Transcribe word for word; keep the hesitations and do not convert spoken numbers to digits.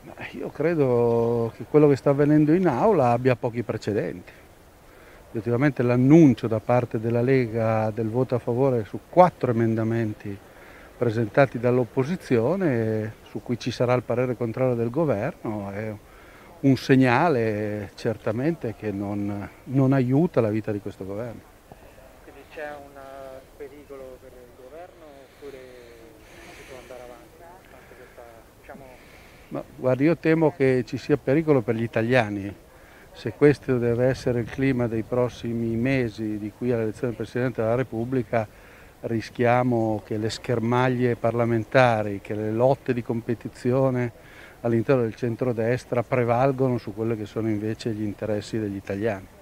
Ma io credo che quello che sta avvenendo in aula abbia pochi precedenti. Effettivamente l'annuncio da parte della Lega del voto a favore su quattro emendamenti presentati dall'opposizione, su cui ci sarà il parere contrario del governo, è un segnale certamente che non, non aiuta la vita di questo governo. Quindi c'è un eh, pericolo per il governo oppure si può andare avanti nonostante questa, diciamo, Ma guardi, io temo che ci sia pericolo per gli italiani. Se questo deve essere il clima dei prossimi mesi, di qui all'elezione del Presidente della Repubblica, rischiamo che le schermaglie parlamentari, che le lotte di competizione all'interno del centrodestra prevalgono su quelli che sono invece gli interessi degli italiani.